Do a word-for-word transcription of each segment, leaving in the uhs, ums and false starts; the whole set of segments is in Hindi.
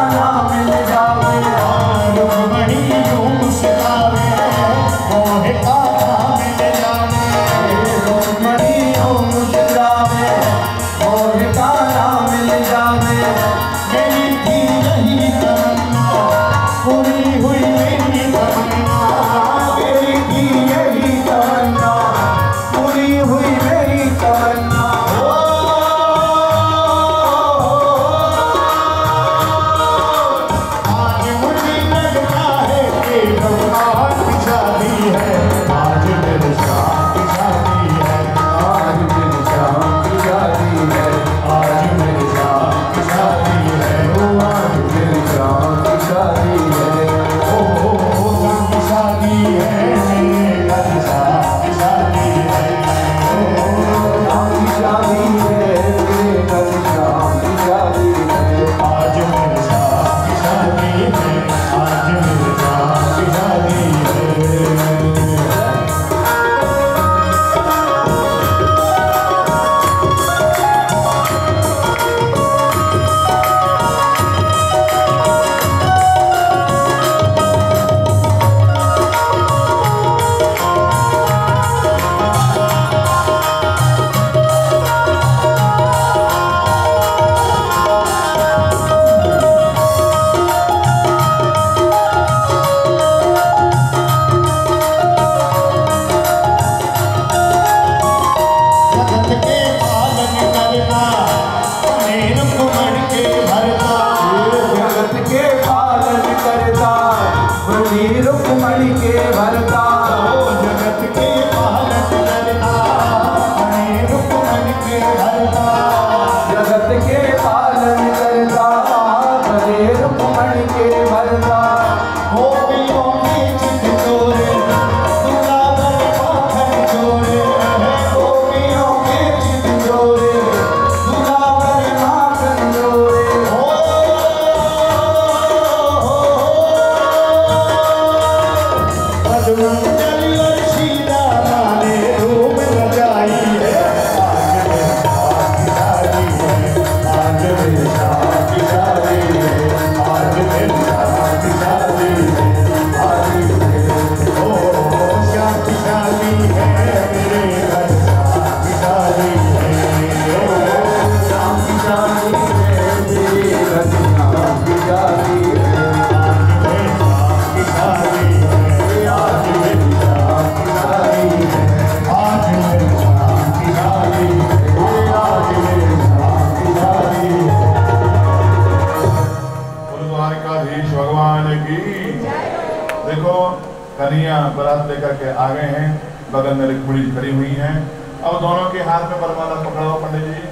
कन्हैया बारात लेकर के आ गए हैं, बगल में एक बूढ़ी खड़ी हुई हैं। अब दोनों के हाथ में वरमाला पकड़ा हो पंडित जी।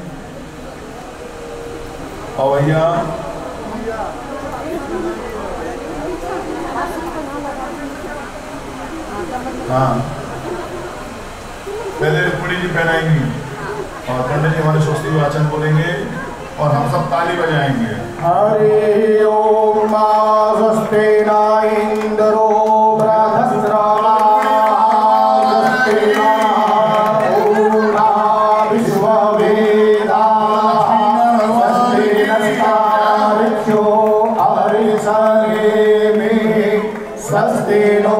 और भैया हाँ पहले बूढ़ी जी पहनाएंगी और पंडित जी हमारे स्वस्ति वाचन बोलेंगे और हम सब ताली बजाएंगे। हरि ओम स्वस्ति न इंद्रो बृहस्पतिर्वा स्वस्ति पूर्णा विश्ववेदाः स्वस्ति नस्तार्क्ष्यो अरिसरेमे स्वस्ति नो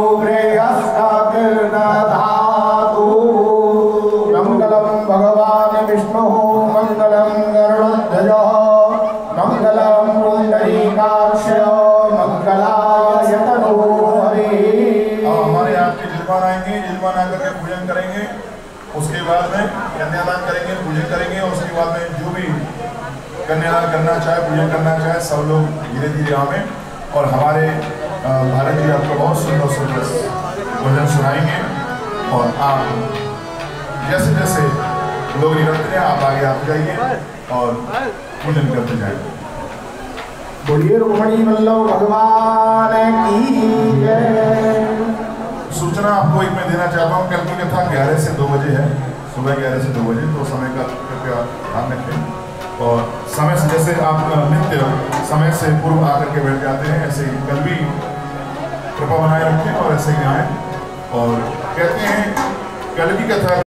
बृहस्पतिर्दधातु। मंगलम भगवान विष्णु मंगलम गरुड़ध्वजः मंगलम पुंडरीकाक्ष मंगलाय तनो हरि। हमारे यहाँ के जिलमान आएंगे, जिलमान आकर के पूजन करेंगे, उसके बाद में कन्यादान करेंगे, पूजन करेंगे और उसके बाद में जो भी कन्यादान करना चाहे, पूजन करना चाहे, सब लोग धीरे धीरे आवे और हमारे भारत जी आपको बहुत सुंदर सुंदर भजन सुनाएंगे और आप जैसे जैसे लोग निरंतर हैं आप आगे आते जाइए और पूजन करते जाएंगे। बोलिए रुक्मणी वल्लभ भगवान की जय। सूचना आपको एक मैं देना चाहता हूँ, कल की कथा ग्यारह से दो बजे है, सुबह ग्यारह से दो बजे, तो समय का कृपया ध्यान रखें और समय से जैसे आप नित्य समय से पूर्व आकर के बैठ जाते हैं, ऐसे ही कल भी कृपा बनाए रखें और ऐसे ही आए। और कहते हैं कल की कथा